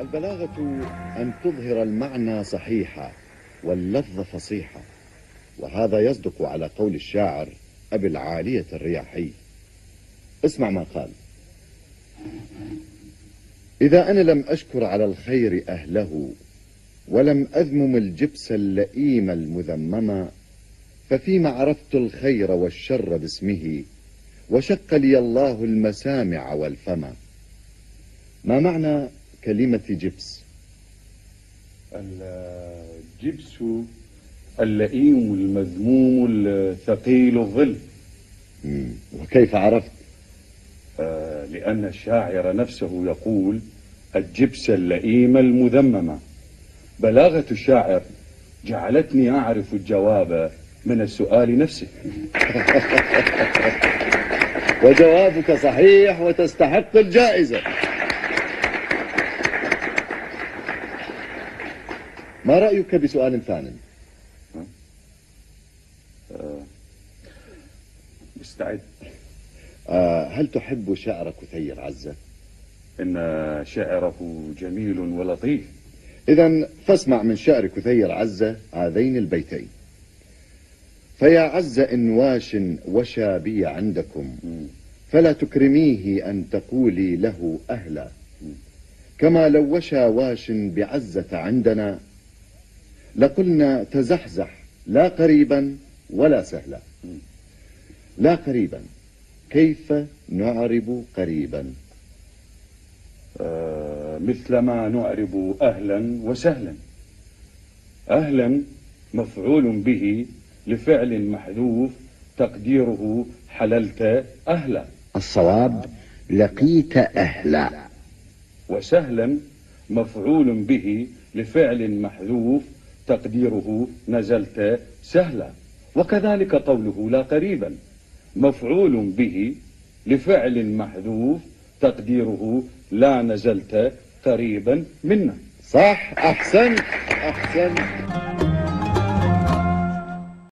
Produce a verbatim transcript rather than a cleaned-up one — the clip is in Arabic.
البلاغة أن تظهر المعنى صحيحة واللفظ فصيحة، وهذا يصدق على قول الشاعر أبي العالية الرياحي. اسمع ما قال: إذا أنا لم أشكر على الخير أهله، ولم أذمم الجبس اللئيم المذمم، ففيما عرفت الخير والشر باسمه، وشق لي الله المسامع والفم. ما معنى كلمة جبس؟ الجبس اللئيم المذموم الثقيل الظل. وكيف عرفت؟ آه لأن الشاعر نفسه يقول الجبس اللئيم المذمم. بلاغة الشاعر جعلتني أعرف الجواب من السؤال نفسه. وجوابك صحيح وتستحق الجائزة. ما رأيك بسؤال ثاني؟ أه مستعد. أه هل تحب شعر كثير عزة؟ إن شعره جميل ولطيف. إذن فاسمع من شعر كثير عزة هذين البيتين: فيا عز إن واش وشى بي عندكم، فلا تكرميه أن تقولي له أهلا، كما لو وشى واش بعزة عندنا، لقلنا تزحزح لا قريبا ولا سهلا. لا قريبا، كيف نعرب قريبا؟ آه مثلما نعرب أهلا وسهلا. أهلا مفعول به لفعل محذوف تقديره حللت أهلا. الصواب لقيت أهلا. وسهلا مفعول به لفعل محذوف تقديره نزلت سهلا. وكذلك قوله لا قريبا مفعول به لفعل محذوف تقديره لا نزلت قريبا منا. صح، أحسن أحسن.